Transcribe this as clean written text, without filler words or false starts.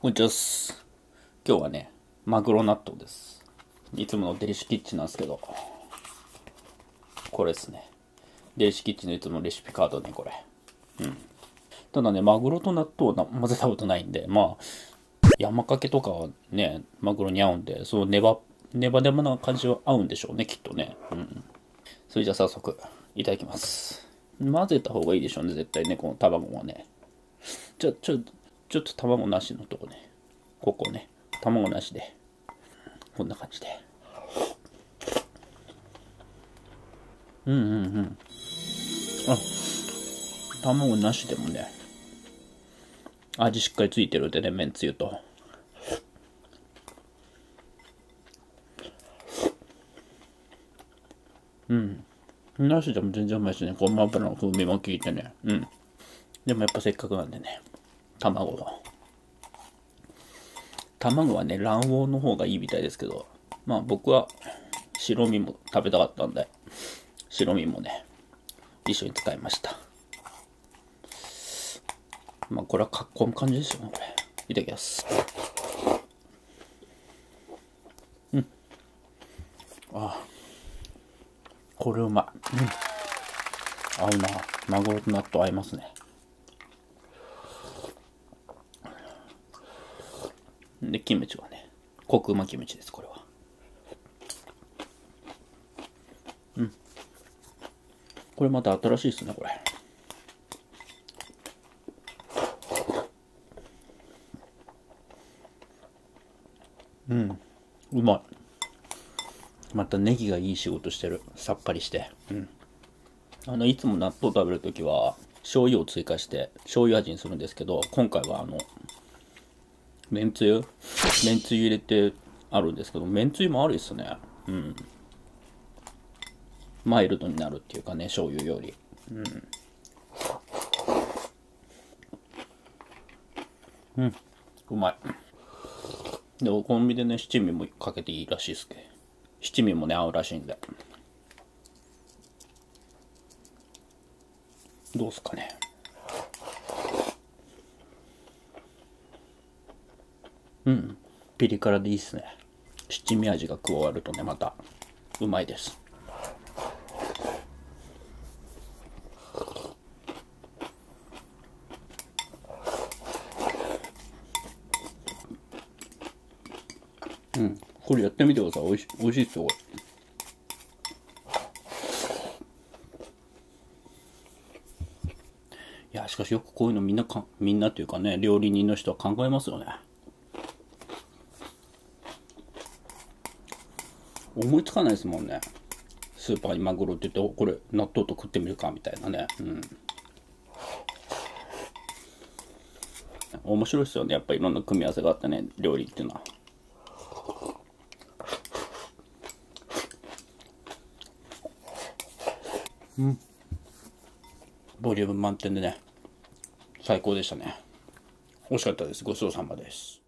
こんにちは。今日はね、マグロ納豆です。いつものデリシキッチンなんですけど、これですね。デリシキッチンのいつものレシピカードね、これ。ただね、マグロと納豆は混ぜたことないんで、山かけとかはね、マグロに合うんで、そのネバネバな感じは合うんでしょうね、きっとね。それじゃあ早速、いただきます。混ぜた方がいいでしょうね、絶対ね、この卵はね。ちょっと卵なしのとこね。ここね。卵なしで。こんな感じで。あ、卵なしでもね、味しっかりついてるんでね、めんつゆと。なしでも全然うまいしね、ごま油の風味も効いてね。でもやっぱせっかくなんでね、卵はね、卵黄の方がいいみたいですけど、僕は白身も食べたかったんで、白身もね、一緒に使いました。これはこん感じですよね、これ。いただきます。これうまい。合うな。マグロと納豆合いますね。で、キムチはね、コクうまキムチです、これは。これまた新しいですね、これ。うまい。またネギがいい仕事してる。さっぱりして。いつも納豆食べるときは、醤油を追加して、醤油味にするんですけど、今回はめんつゆ入れてあるんですけど、めんつゆもあるですね。マイルドになるっていうかね、醤油より。うまい。で、お好みでね、七味もかけていいらしいですけど、七味もね、合うらしいんで。どうすかね。ピリ辛でいいっすね。七味味が加わるとね、また、うまいです。これやってみてください。おいしいっすよ、これ。いや、しかしよくこういうのみんなっていうかね、料理人の人は考えますよね。思いつかないですもんね。スーパーにマグロって言って、これ納豆と食ってみるかみたいなね。面白いですよね。やっぱりいろんな組み合わせがあってね、料理っていうのは。ボリューム満点でね、最高でしたね。美味しかったです。ごちそうさまです。